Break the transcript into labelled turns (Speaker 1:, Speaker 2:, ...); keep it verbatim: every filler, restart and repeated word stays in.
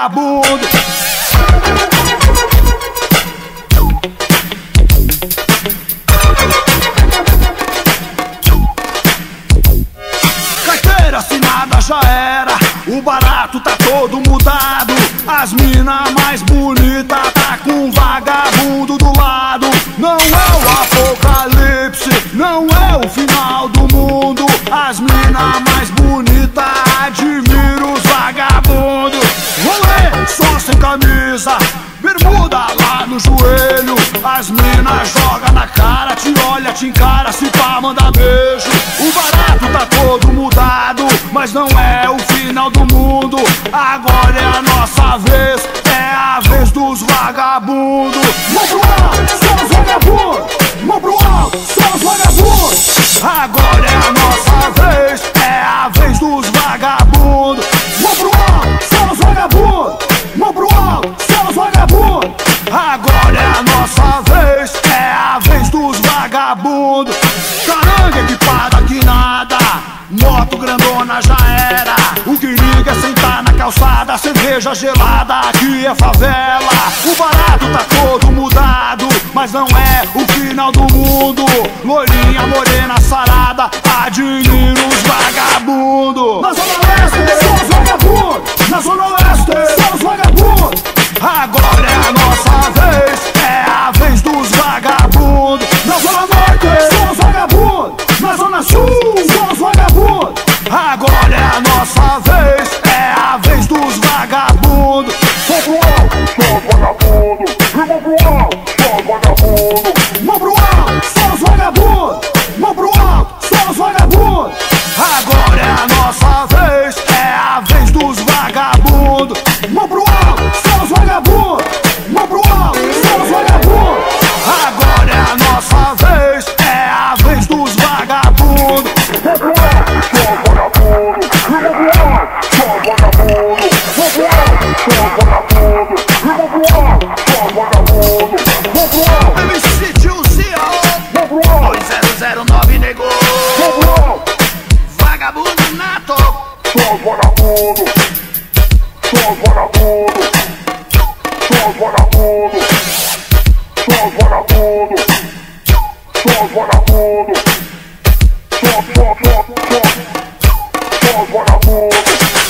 Speaker 1: vagabundo. Carteira assinada já era, o barato tá todo mudado. As mina mais bonita tá com um vagabundo do lado. Não é o apocalipse, não é o final do mundo. As mina mais bonita admira os vagabundos. Rolê só sem camisa, bermuda lá no joelho. As mina joga na cara, te olha, te encara, se pá, manda beijo. O barato tá todo mudado, mas não é o final do mundo. Agora é a nossa vez, é a vez dos vagabundos. Mão pro alto, só os vagabundos. Mão pro alto, só os vagabundos. Agora é a nossa vez, é a vez dos vagabundos. Mão pro alto, só os vagabundos. Mão pro alto, só os vagabundos. Agora é a nossa vez, é a vez dos vagabundos. Caranga equipada que nada, moto grandona já era. O que liga é sentar na calçada, cerveja gelada, aqui é favela. O barato tá todo mudado, mas não é o final do mundo. Loirinha, morena, sarada, admira os vagabundos. Na zona leste, só os vagabundos. Na zona oeste, só os vagabundos. Agora é a nossa vez, é a vez dos vagabundos. Na zona norte, só os vagabundos. Na zona sul, só os vagabundos. Agora é a nossa vez, é a vez dos vagabundos. Mão pro alto, só os vagabundos. E mão pro alto, só os vagabundos. Mão pro alto, só os vagabundos. Mão pro alto, só os vagabundos. Agora é a nossa vez, é a vez dos vagabundos. Mão pro alto, só os vagabundos. Mão pro alto, só os vagabundos. Agora é a nossa vez, é a vez dos vagabundos. Mão pro alto, só os vagabundos. E mão pro alto, só os vagabundos. Mão pro alto, só os vagabundos. E mão pro alto, só os vagabundos. Mão pro alto, M C Juicy, mão pro alto, dois zero zero nove negou. Mão pro alto, vagabundo nato. Só os vagabundos. Só os vagabundos. Só os vagabundos. Só os vagabundos. Só os vagabundos. Só, só, só, só. Só os vagabundos.